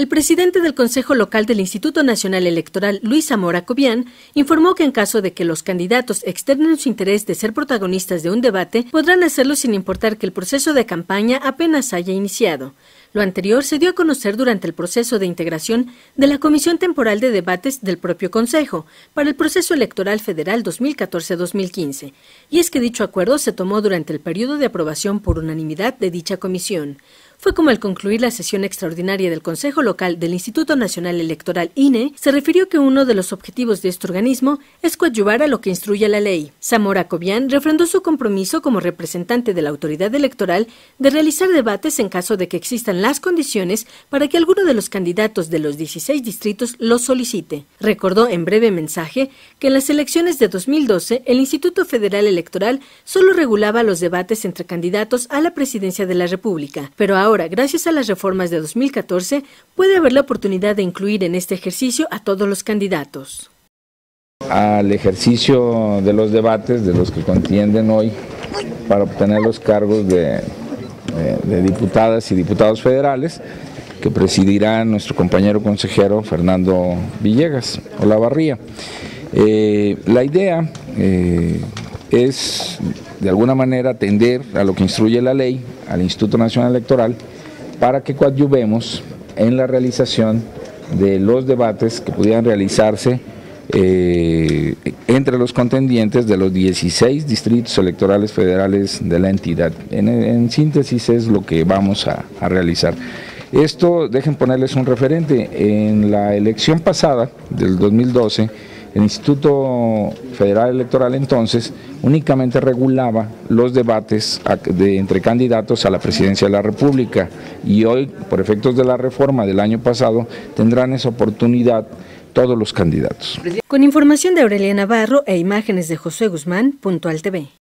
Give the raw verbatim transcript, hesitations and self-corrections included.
El presidente del Consejo Local del Instituto Nacional Electoral, Luis Zamora Cobian, informó que en caso de que los candidatos externen su interés de ser protagonistas de un debate, podrán hacerlo sin importar que el proceso de campaña apenas haya iniciado. Lo anterior se dio a conocer durante el proceso de integración de la Comisión Temporal de Debates del propio Consejo para el proceso electoral federal dos mil catorce a dos mil quince, y es que dicho acuerdo se tomó durante el periodo de aprobación por unanimidad de dicha comisión. Fue como al concluir la sesión extraordinaria del Consejo Local del Instituto Nacional Electoral I N E, se refirió que uno de los objetivos de este organismo es coadyuvar a lo que instruye la ley. Zamora Cobian refrendó su compromiso como representante de la autoridad electoral de realizar debates en caso de que existan las condiciones para que alguno de los candidatos de los dieciséis distritos los solicite. Recordó en breve mensaje que en las elecciones de dos mil doce el Instituto Federal Electoral solo regulaba los debates entre candidatos a la presidencia de la República, pero ahora Ahora, gracias a las reformas de dos mil catorce, puede haber la oportunidad de incluir en este ejercicio a todos los candidatos. Al ejercicio de los debates de los que contienden hoy para obtener los cargos de, de, de diputadas y diputados federales, que presidirá nuestro compañero consejero Fernando Villegas Olavarría. Eh, la idea eh, es de alguna manera atender a lo que instruye la ley, al Instituto Nacional Electoral, para que coadyuvemos en la realización de los debates que pudieran realizarse eh, entre los contendientes de los dieciséis distritos electorales federales de la entidad. En, en síntesis es lo que vamos a, a realizar. Esto, dejen ponerles un referente, en la elección pasada del dos mil doce, el Instituto Federal Electoral entonces únicamente regulaba los debates de, entre candidatos a la presidencia de la República, y hoy, por efectos de la reforma del año pasado, tendrán esa oportunidad todos los candidatos. Con información de Aurelia Navarro e imágenes de Josué Guzmán, Puntual T V.